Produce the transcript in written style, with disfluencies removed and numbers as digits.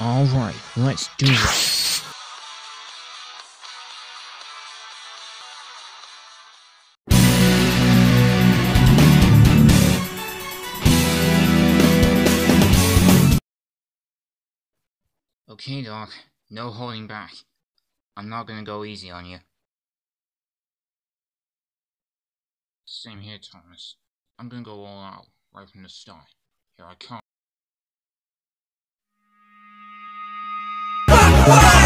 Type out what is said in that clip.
Alright, let's do it. Okay, Doc. No holding back. I'm not gonna go easy on you. Same here, Thomas. I'm gonna go all out, right from the start. Here I come.